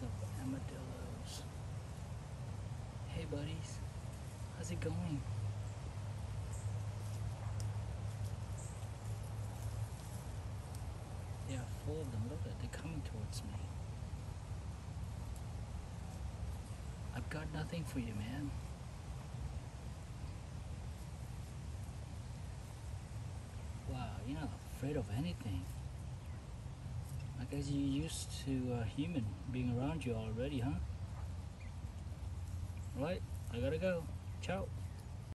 of armadillos. Hey buddies, how's it going? They are full of them. Look at, they're coming towards me. I've got nothing for you, man. Wow, you're not afraid of anything. I guess you're used to a human being around you already, huh? Alright, I gotta go. Ciao.